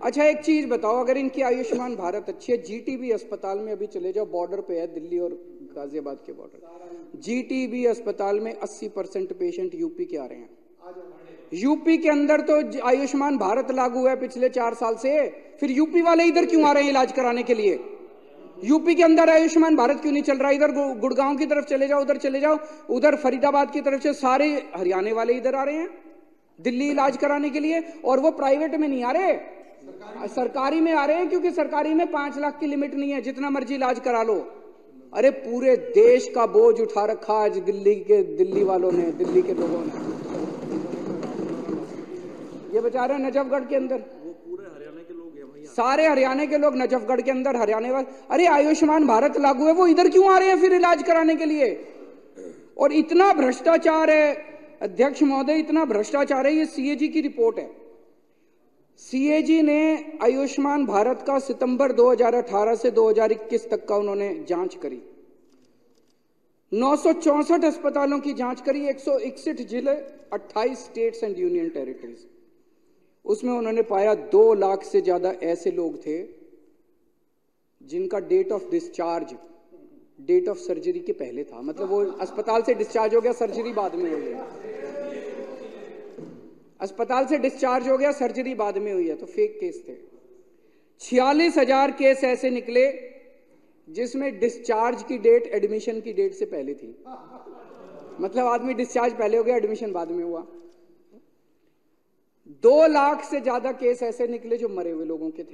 अच्छा एक चीज बताओ, अगर इनकी आयुष्मान भारत अच्छी है, जीटीबी अस्पताल में अभी चले जाओ, बॉर्डर पे है दिल्ली और गाजियाबाद के बॉर्डर, जीटीबी अस्पताल में 80% पेशेंट यूपी के आ रहे हैं। यूपी के अंदर तो आयुष्मान भारत लागू है पिछले 4 साल से, फिर यूपी वाले इधर क्यों आ रहे हैं इलाज कराने के लिए? यूपी के अंदर आयुष्मान भारत क्यों नहीं चल रहा? इधर गुड़गांव की तरफ चले जाओ, उधर चले जाओ, उधर फरीदाबाद की तरफ से सारे हरियाणा वाले इधर आ रहे हैं दिल्ली इलाज कराने के लिए, और वो प्राइवेट में नहीं आ रहे, सरकारी में आ रहे हैं, क्योंकि सरकारी में 5 लाख की लिमिट नहीं है, जितना मर्जी इलाज करा लो। अरे पूरे देश का बोझ उठा रखा आज दिल्ली वालों ने, दिल्ली के लोगों ने। ये बेचारे नजफगढ़ के अंदर, वो पूरे हरियाणा के लोग हैं, सारे हरियाणा के लोग नजफगढ़ के अंदर, हरियाणा वाले। अरे आयुष्मान भारत लागू है, वो इधर क्यों आ रहे हैं फिर इलाज कराने के लिए? और इतना भ्रष्टाचार है अध्यक्ष महोदय, इतना भ्रष्टाचार है। ये सीएजी की रिपोर्ट है। सीएजी ने आयुष्मान भारत का सितंबर 2018 से 2021 तक का उन्होंने जांच करी, 964 अस्पतालों की जांच करी, 161 जिले, 28 स्टेट्स एंड यूनियन टेरिटरीज। उसमें उन्होंने पाया 2 लाख से ज्यादा ऐसे लोग थे जिनका date of discharge date of surgery के पहले था, मतलब वो अस्पताल से डिस्चार्ज हो गया, सर्जरी बाद में हुई है, अस्पताल से डिस्चार्ज हो गया, सर्जरी बाद में हुई है, तो फेक केस थे। 46,000 केस ऐसे निकले जिसमें डिस्चार्ज की डेट एडमिशन की डेट से पहले थी, मतलब आदमी डिस्चार्ज पहले हो गया, एडमिशन बाद में हुआ। 2 लाख से ज्यादा केस ऐसे निकले जो मरे हुए लोगों के थे।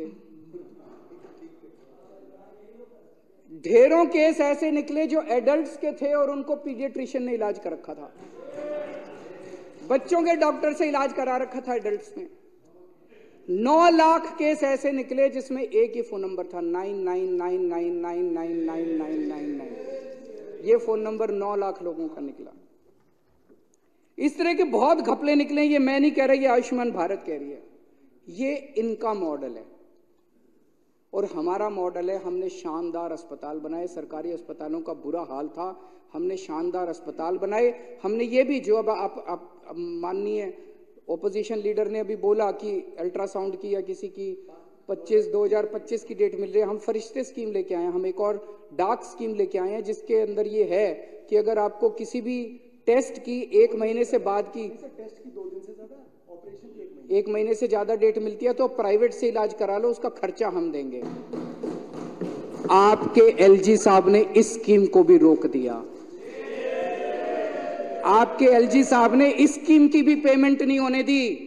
ढेरों केस ऐसे निकले जो एडल्ट्स के थे और उनको पीडियाट्रिशियन ने इलाज कर रखा था, बच्चों के डॉक्टर से इलाज करा रखा था एडल्ट्स ने। 9 लाख केस ऐसे निकले जिसमें एक ही फोन नंबर था, 9999999999। ये फोन नंबर 9 लाख लोगों का निकला। इस तरह के बहुत घपले निकले। ये मैं नहीं कह रहा, ये आयुष्मान भारत कह रही है। ये इनका मॉडल है और हमारा मॉडल है। हमने शानदार अस्पताल बनाए, सरकारी अस्पतालों का बुरा हाल था, हमने शानदार अस्पताल बनाए। हमने ये भी, जो अब आप माननीय ओपोजिशन लीडर ने अभी बोला कि अल्ट्रासाउंड की या किसी की 2025 की डेट मिल रही है, हम फरिश्ते स्कीम लेके आए हैं। हम एक और डार्क स्कीम लेके आए हैं जिसके अंदर ये है कि अगर आपको किसी भी टेस्ट की 1 महीने से बाद की, टेस्ट की 2 दिन से ज्यादा, ऑपरेशन की 1 महीने से ज्यादा डेट मिलती है तो प्राइवेट से इलाज करा लो, उसका खर्चा हम देंगे। आपके एलजी साहब ने इस स्कीम को भी रोक दिया। आपके एलजी साहब ने इस स्कीम की भी पेमेंट नहीं होने दी।